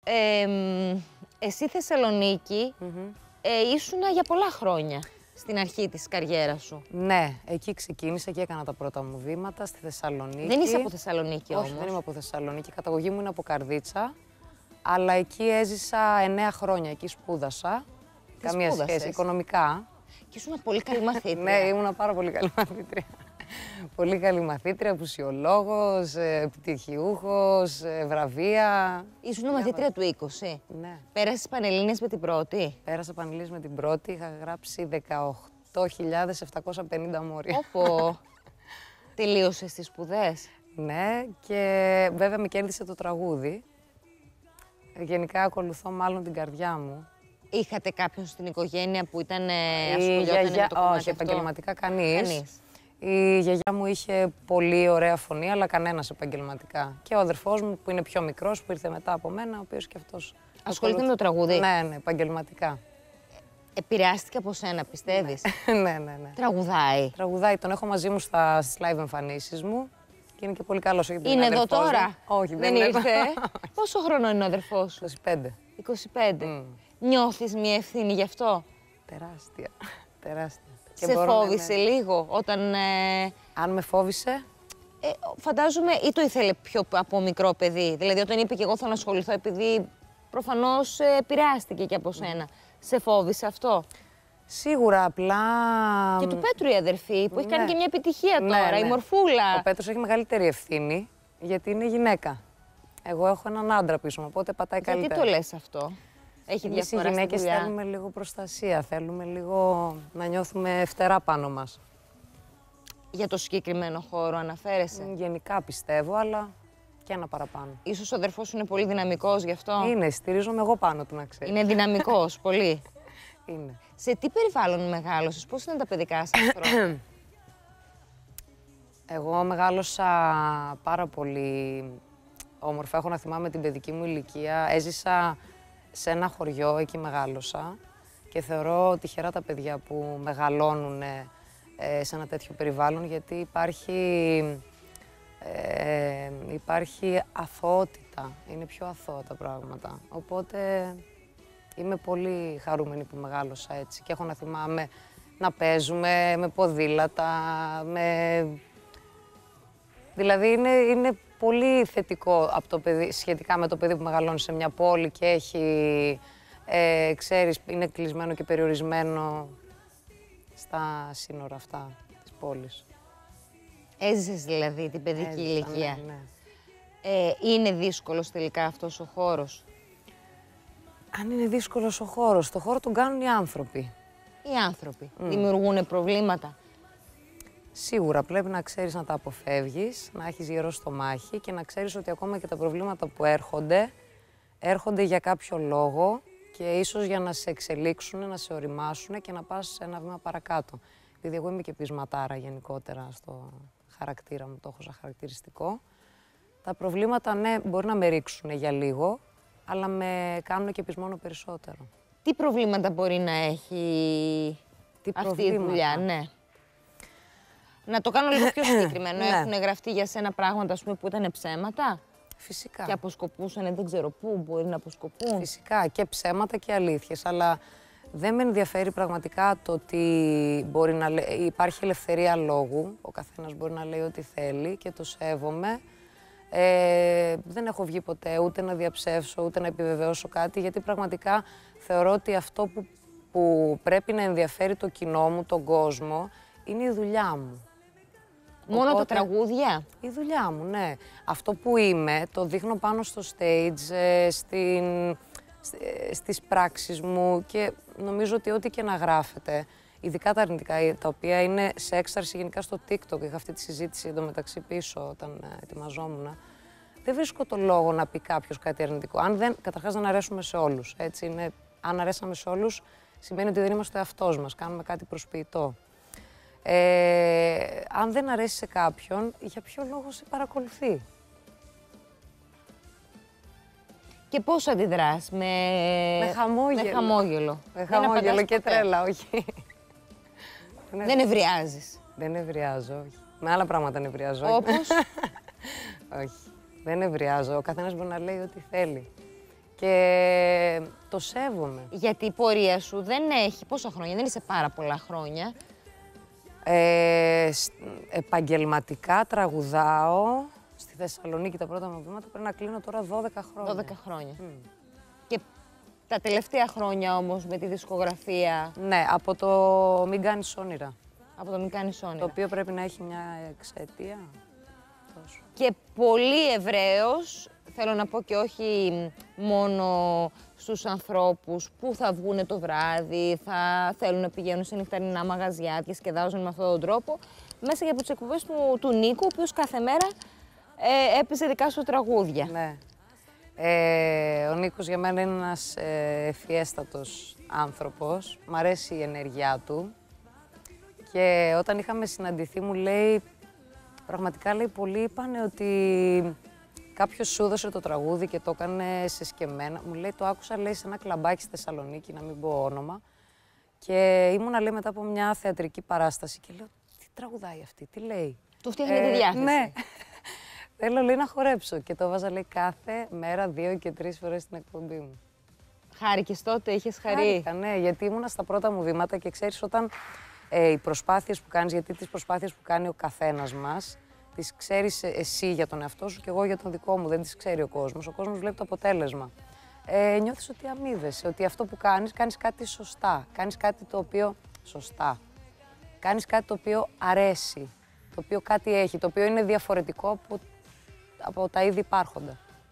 Εσύ Θεσσαλονίκη ήσουνα για πολλά χρόνια στην αρχή της καριέρας σου. Ναι, εκεί ξεκίνησα και έκανα τα πρώτα μου βήματα στη Θεσσαλονίκη. Δεν είσαι από Θεσσαλονίκη όμως? Όχι, δεν είμαι από Θεσσαλονίκη. Η καταγωγή μου είναι από Καρδίτσα. Αλλά εκεί έζησα 9 χρόνια, εκεί σπούδασα. Καμία σχέση, οικονομικά. Και ήσουν πολύ καλή μαθήτρια. Ναι, ήμουν πάρα πολύ καλή μαθήτρια. Πολύ καλή μαθήτρια, απουσιολόγος, επιτυχιούχος, βραβεία. Ήσουν μαθήτρια του 20. Ναι. Πέρασες Πανελλήνιες με την πρώτη? Πέρασα Πανελλήνιες με την πρώτη, είχα γράψει 18.750 μόρια. Όπο, τελείωσες τις σπουδές? Ναι, και βέβαια με κέρδισε το τραγούδι. Γενικά ακολουθώ μάλλον την καρδιά μου. Είχατε κάποιον στην οικογένεια που ήταν ασχολιόταν με το κομμάτι? Όχι, επαγγελματικά κανείς. Η γιαγιά μου είχε πολύ ωραία φωνή, αλλά κανένας επαγγελματικά. Και ο αδερφός μου που είναι πιο μικρός, που ήρθε μετά από μένα, ο οποίος και αυτός ασχολείται με το τραγούδι? Ναι, ναι, επαγγελματικά. Επηρεάστηκε από σένα, πιστεύεις? Ναι. Τραγουδάει? Τραγουδάει, τον έχω μαζί μου στις live εμφανίσεις μου και είναι και πολύ καλός. Είναι εδώ τώρα? Όχι, δεν ήρθε. Πόσο χρόνο είναι ο αδερφός σου? 25. 25. Νιώθεις μια ευθύνη γι' αυτό? Τεράστια, τεράστια. Σε φόβησε λίγο όταν... Αν με φόβησε? Φαντάζομαι ή το ήθελε πιο από μικρό παιδί. Δηλαδή όταν είπε και εγώ θέλω να ασχοληθώ, επειδή προφανώς επηρεάστηκε και από σένα. Σε φόβησε αυτό? Σίγουρα, απλά... Και του Πέτρου η αδερφή που έχει κάνει και μια επιτυχία τώρα, η Μορφούλα. Ο Πέτρος έχει μεγαλύτερη ευθύνη γιατί είναι γυναίκα. Εγώ έχω έναν άντρα πίσω μου, οπότε πατάει καλύτερα. Γιατί το λες αυτό? Έχει διαφορά? Εμείς οι γυναίκες θέλουμε λίγο προστασία, θέλουμε λίγο να νιώθουμε φτερά πάνω μας. Για το συγκεκριμένο χώρο αναφέρεσαι? Γενικά πιστεύω, αλλά και ένα παραπάνω. Ίσως ο αδερφός σου είναι πολύ δυναμικός γι' αυτό? Είναι, στηρίζομαι εγώ πάνω του, να ξέρεις. Είναι δυναμικός, πολύ. Είναι. Σε τι περιβάλλον μεγάλωσες, πώς ήταν τα παιδικά σας χρόνια? Εγώ μεγάλωσα πάρα πολύ όμορφα. Έχω να θυμάμαι την παιδική μου ηλικία. Έζησα σε ένα χωριό, εκεί μεγάλωσα και θεωρώ τυχερά τα παιδιά που μεγαλώνουν σε ένα τέτοιο περιβάλλον, γιατί υπάρχει αθωότητα, είναι πιο αθώα τα πράγματα. Οπότε είμαι πολύ χαρούμενη που μεγάλωσα έτσι και έχω να θυμάμαι να παίζουμε με ποδήλατα, δηλαδή είναι πολύ θετικό από το παιδί, σχετικά με το παιδί που μεγαλώνει σε μια πόλη και έχει, ξέρεις, είναι κλεισμένο και περιορισμένο στα σύνορα αυτά της πόλης. Έζησες δηλαδή την παιδική ηλικία. Ναι. Είναι δύσκολος τελικά αυτός ο χώρος? Αν είναι δύσκολος ο χώρος, το χώρο τον κάνουν οι άνθρωποι. Οι άνθρωποι δημιουργούν προβλήματα? Σίγουρα πρέπει να ξέρεις να τα αποφεύγεις, να έχεις γερό στομάχι και να ξέρεις ότι ακόμα και τα προβλήματα που έρχονται για κάποιο λόγο και ίσως για να σε εξελίξουν, να σε οριμάσουν και να πας ένα βήμα παρακάτω. Επειδή εγώ είμαι και πεισματάρα γενικότερα στο χαρακτήρα μου, το έχω σαν χαρακτηριστικό. Τα προβλήματα, ναι, μπορεί να με ρίξουν για λίγο, αλλά με κάνουν και πεισμώνω περισσότερο. Τι προβλήματα μπορεί να έχει αυτή η δουλειά, ναι? Να το κάνω λίγο πιο συγκεκριμένο. Έχουν γραφτεί για σένα πράγματα, ας πούμε, που ήταν ψέματα? Φυσικά. Και αποσκοπούσαν, δεν ξέρω πού μπορεί να αποσκοπούν. Φυσικά, και ψέματα και αλήθειες, αλλά δεν με ενδιαφέρει πραγματικά το ότι μπορεί να υπάρχει ελευθερία λόγου. Ο καθένας μπορεί να λέει ό,τι θέλει και το σέβομαι. Δεν έχω βγει ποτέ ούτε να διαψεύσω, ούτε να επιβεβαιώσω κάτι, γιατί πραγματικά θεωρώ ότι αυτό που πρέπει να ενδιαφέρει το κοινό μου, τον κόσμο, είναι η δουλειά μου. Μόνο τα τραγούδια? Η δουλειά μου, ναι. Αυτό που είμαι, το δείχνω πάνω στο stage, στις πράξεις μου και νομίζω ότι ό,τι και να γράφετε, ειδικά τα αρνητικά, τα οποία είναι σε έξαρση γενικά στο TikTok, είχα αυτή τη συζήτηση εντωμεταξύ πίσω όταν ετοιμαζόμουν, δεν βρίσκω το λόγο να πει κάποιος κάτι αρνητικό. Καταρχάς δεν αρέσουμε σε όλους, έτσι είναι. Αν αρέσαμε σε όλους, σημαίνει ότι δεν είμαστε ο εαυτός μας, κάνουμε κάτι προσποιητό. Αν δεν αρέσει σε κάποιον, για ποιο λόγο σε παρακολουθεί? Και πώς αντιδράς? Με χαμόγελο. Με χαμόγελο. Με χαμόγελο και τρέλα, όχι. Δεν νευριάζεις? Δεν νευριάζω, όχι. Με άλλα πράγματα νευριάζω. Όπως? Όχι. Δεν νευριάζω. Ο καθένας μπορεί να λέει ό,τι θέλει. Και το σέβομαι. Γιατί η πορεία σου δεν έχει πόσα χρόνια, δεν είσαι πάρα πολλά χρόνια. Επαγγελματικά τραγουδάω στη Θεσσαλονίκη τα πρώτα μου βήματα, πρέπει να κλείνω τώρα 12 χρόνια. 12 χρόνια. Και τα τελευταία χρόνια όμως με τη δισκογραφία. Ναι, από το Μην κάνεις όνειρα. Από το Μην κάνεις όνειρα. Το οποίο πρέπει να έχει μια εξαιτία. Τόσο. Και πολύ ευρέως, θέλω να πω και όχι μόνο στους ανθρώπους που θα βγούνε το βράδυ, θα θέλουν να πηγαίνουν σε νυχταρινά μαγαζιά, διασκεδάζουν με αυτόν τον τρόπο, μέσα και από τις εκπομπές του Νίκου, ο οποίος κάθε μέρα έπαιζε δικά σου τραγούδια. Ναι. Ο Νίκος για μένα είναι ένας ευφιέστατος άνθρωπος. Μ' αρέσει η ενέργειά του. Και όταν είχαμε συναντηθεί μου λέει, πραγματικά λέει, πολλοί είπανε ότι κάποιος σου έδωσε το τραγούδι και το έκανε σε σκεμμένα. Μου λέει, το άκουσα, λέει, σε ένα κλαμπάκι στη Θεσσαλονίκη, να μην πω όνομα. Και ήμουνα, λέει, μετά από μια θεατρική παράσταση και λέω, τι τραγουδάει αυτή, τι λέει. Του φτιάχνει τη διάθεση. Ναι. Θέλω, λέει, να χορέψω και το βάζα, λέει, κάθε μέρα 2 και 3 φορές στην εκπομπή μου. Χάρηκες τότε, είχες χαρεί. Χάρηκα, ναι, γιατί ήμουνα στα πρώτα μου βήματα και ξέρεις όταν οι προσπάθειες που κάνεις, γιατί τις προσπάθειες που κάνει ο καθένας μας, τις ξέρεις εσύ για τον εαυτό σου και εγώ για τον δικό μου, δεν τις ξέρει ο κόσμος. Ο κόσμος βλέπει το αποτέλεσμα. Νιώθεις ότι αμείβεσαι, ότι αυτό που κάνεις, κάνεις κάτι σωστά, κάνεις κάτι το οποίο σωστά. Κάνεις κάτι το οποίο αρέσει, το οποίο κάτι έχει, το οποίο είναι διαφορετικό από τα ήδη υπάρχοντα.